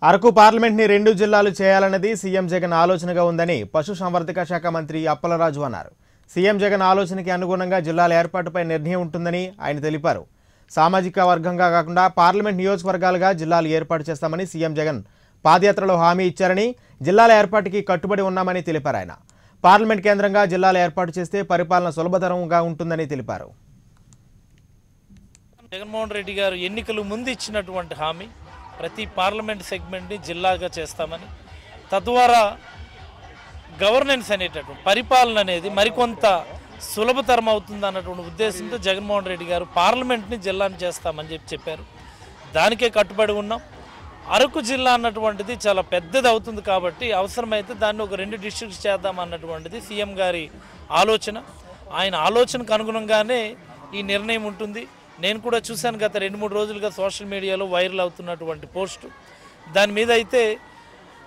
అరకు పార్లమెంట్ని 2 జిల్లాలు చేయాలన్నది సీఎం జగన్ ఆలోచనగా ఉందని పశుసంవర్ధక శాఖ మంత్రి అప్పలరాజు అన్నారు. సీఎం జగన్ ఆలోచనకి అనుగుణంగా జిల్లాల ఏర్పాటుపై నిర్ణయం ఉంటుందని ఆయన తెలిపారు. సామాజిక వర్గంగా కాకుండా పార్లమెంట్ నియోజకవర్గాలుగా జిల్లాలు ఏర్పాటు చేస్తామని సీఎం జగన్ పాదయాత్రలో హామీ ఇచ్చారని, జిల్లాల ఏర్పాటుకి కట్టుబడి ఉన్నామని తెలిపారు. ఆయన పార్లమెంట్ కేంద్రంగా జిల్లాల ఏర్పాటు చేస్తే పరిపాలన సులభతరంగా ఉంటుందని తెలిపారు. జగన్మోహన్ రెడ్డి గారు ఎన్నికలు ముందు ఇచ్చినటువంటి హామీ ప్రతి పార్లమెంట్ సెగ్మెంట్ని జిల్లాగా చేస్తామని, తద్వారా గవర్నెన్స్ అనేటటువంటి పరిపాలన అనేది మరికొంత సులభతరం అవుతుంది అన్నటువంటి ఉద్దేశంతో జగన్మోహన్ రెడ్డి గారు పార్లమెంట్ని జిల్లాని చేస్తామని చెప్పారు. దానికే కట్టుబడి ఉన్నాం. అరకు జిల్లా అన్నటువంటిది చాలా పెద్దది అవుతుంది కాబట్టి అవసరమైతే దాన్ని ఒక 2 డిస్ట్రిక్ట్స్ చేద్దాం అన్నటువంటిది సీఎం గారి ఆలోచన. ఆయన ఆలోచనకు అనుగుణంగానే ఈ నిర్ణయం ఉంటుంది. నేను కూడా చూశాను గత 2-3 రోజులుగా సోషల్ మీడియాలో వైరల్ అవుతున్నటువంటి పోస్టు. దాని మీద అయితే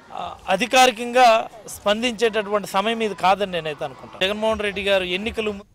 అధికారికంగా స్పందించేటటువంటి సమయం ఇది కాదని నేనైతే అనుకుంటాను. జగన్మోహన్ రెడ్డి గారు ఎన్నికలు